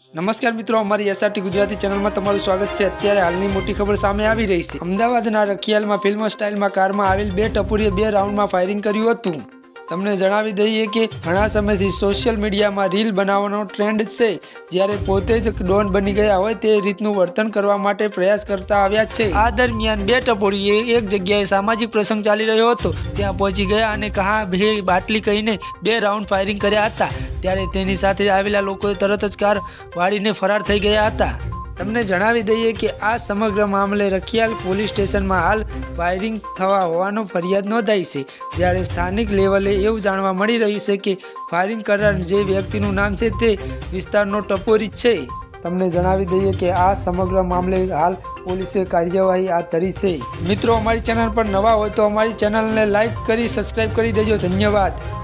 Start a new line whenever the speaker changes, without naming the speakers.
નમસ્કાર મિત્રો, અમારી એસઆરટી ગુજરાતી ચેનલમાં તમારું સ્વાગત છે। અત્યારે હાલની મોટી ખબર સામે આવી રહી છે। અમદાવાદના રખિયાલમાં ફિલ્મ સ્ટાઇલમાં કારમાં આવેલ બે ટપુરીએ 2 રાઉન્ડમાં ફાયરિંગ કર્યું હતું। તમને જણાવી દઈએ કે ઘણા સમયથી સોશિયલ મીડિયામાં રીલ બનાવવાનો ટ્રેન્ડ છે, જ્યારે પોતે જ ડોન બની ગયા હોય તે રીતનું વર્તન કરવા માટે પ્રયાસ કરતા આવ્યા છે। આ દરમિયાન બે ટપુરીએ એક જગ્યાએ સામાજિક પ્રસંગ ચાલી રહ્યો હતો ત્યાં પહોંચી ગયા અને કહા ભે બાટલી કહીને 2 રાઉન્ડ ફાયરિંગ કર્યા હતા। ત્યારે તેની સાથે આવેલા લોકોએ તરત જ કાર વાળીને ફરાર થઈ ગયા હતા। તમને જણાવી દઈએ કે આ સમગ્ર મામલે રખિયાલ પોલીસ સ્ટેશનમાં હાલ ફાયરિંગ થવા હોવાનો ફરિયાદ નોંધાઈ છે, જ્યારે સ્થાનિક લેવલે એવું જાણવા મળી રહ્યું છે કે ફાયરિંગ કરનાર જે વ્યક્તિનું નામ છે તે વિસ્તારનો ટપોરી છે। તમને જણાવી દઈએ કે આ સમગ્ર મામલે હાલ પોલીસે કાર્યવાહી હાથ ધરી છે। મિત્રો, અમારી ચેનલ પર નવા હોય તો અમારી ચેનલને લાઈક કરી સબસ્ક્રાઈબ કરી દેજો। ધન્યવાદ।